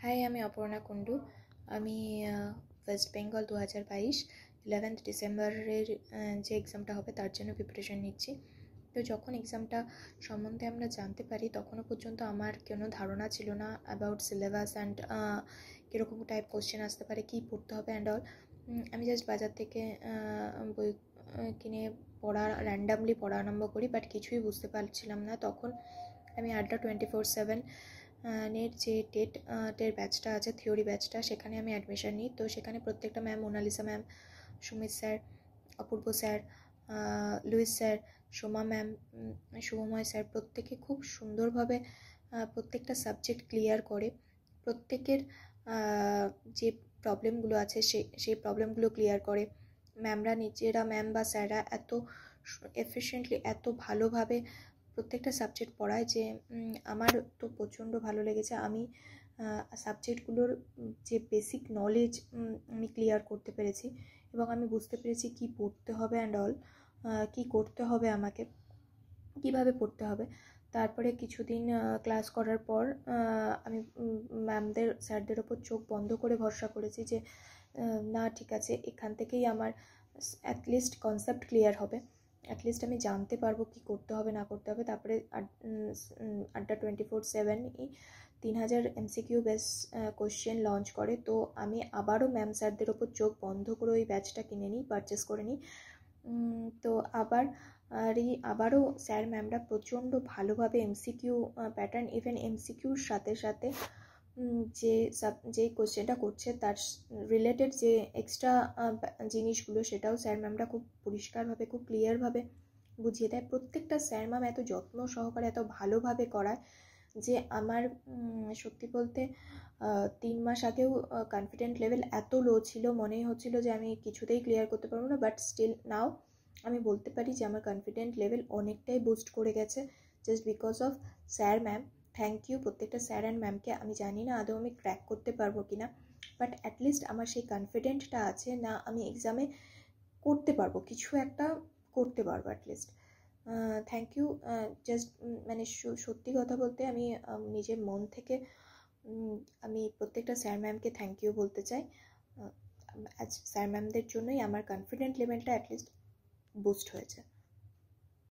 High, আমি অপর্ণা কুণ্ডু। আমি West Bengal 2022 11th ডিসেম্বরের যে এক্সামটা হবে তার জন্য প্রিপারেশন নিচ্ছি। তো যখন এক্সামটা সম্বন্ধে আমরা জানতে পারি তখনও পর্যন্ত আমার কোনো ধারণা ছিল না অ্যাবাউট সিলেবাস অ্যান্ড কীরকম টাইপ কোশ্চেন আসতে পারে, কী পড়তে হবে অ্যান্ড অল। আমি জাস্ট বাজার থেকে বই কিনে র্যান্ডামলি পড়া আরম্ভ করি, বাট কিছুই বুঝতে পারছিলাম না। তখন আমি আড্ডা 24/7 নেট যে টেটের ব্যাচটা আছে, থিওরি ব্যাচটা, সেখানে আমি অ্যাডমিশন নিই। তো সেখানে প্রত্যেকটা ma'am, Monalisa ma'am, Sumit sir, Apurba sir, Louis sir, Soma ma'am, Shubhamoy sir, প্রত্যেকে খুব সুন্দরভাবে প্রত্যেকটা সাবজেক্ট ক্লিয়ার করে। প্রত্যেকের যে প্রবলেমগুলো আছে সেই প্রবলেমগুলো ক্লিয়ার করে। ম্যামরা নিজেরা, ম্যাম বা স্যাররা এত এফিশিয়েন্টলি, এত ভালোভাবে প্রত্যেকটা সাবজেক্ট পড়ায় যে আমার তো প্রচণ্ড ভালো লেগেছে। আমি সাবজেক্টগুলোর যে বেসিক নলেজ আমি ক্লিয়ার করতে পেরেছি এবং আমি বুঝতে পেরেছি কী পড়তে হবে অ্যান্ড অল, কী করতে হবে, আমাকে কীভাবে পড়তে হবে। তারপরে কিছুদিন ক্লাস করার পর আমি ম্যামদের, স্যারদের ওপর চোখ বন্ধ করে ভরসা করেছি যে না, ঠিক আছে, এখান থেকেই আমার অ্যাটলিস্ট কনসেপ্ট ক্লিয়ার হবে, অ্যাটলিস্ট আমি জানতে পারবো কী করতে হবে না করতে হবে। তারপরে আড্ডা 24/7 3000 MCQ বেস কোশ্চেন লঞ্চ করে। তো আমি আবারও ম্যাম স্যারদের ওপর চোখ বন্ধ করে ওই ব্যাচটা কিনে নিই, পারচেস করে নিই। তো আবারও স্যার ম্যামরা প্রচণ্ড ভালোভাবে এমসিকিউ প্যাটার্ন, ইভেন এমসিকিউর সাথে সাথে যে কোশ্চেনটা করছে তার রিলেটেড যে এক্সট্রা জিনিসগুলো, সেটাও স্যার ম্যামরা খুব পরিষ্কারভাবে, খুব ক্লিয়ারভাবে বুঝিয়ে দেয়। প্রত্যেকটা স্যার ম্যাম এত যত্ন সহকারে, এত ভালোভাবে করায় যে আমার সত্যি বলতে 3 মাস আগেও কনফিডেন্ট লেভেল এত লো ছিল, মনেই হচ্ছিল যে আমি কিছুতেই ক্লিয়ার করতে পারবো না। বাট স্টিল নাও আমি বলতে পারি যে আমার কনফিডেন্ট লেভেল অনেকটাই বুস্ট করে গেছে just because of sir ma'am. Thank you প্রত্যেকটা স্যার অ্যান্ড ম্যামকে। আমি জানি না আদৌ আমি ক্র্যাক করতে পারবো কি না, বাট অ্যাটলিস্ট আমার সেই কনফিডেন্টটা আছে না, আমি এক্সামে করতে পারবো, কিছু একটা করতে পারবো অ্যাটলিস্ট। Thank you. জাস্ট মানে সত্যি কথা বলতে আমি নিজের মন থেকে আমি প্রত্যেকটা স্যার ম্যামকে থ্যাংক ইউ বলতে চাই। স্যার ম্যামদের জন্যই আমার কনফিডেন্ট লেভেলটা অ্যাটলিস্ট বুস্ট হয়েছে।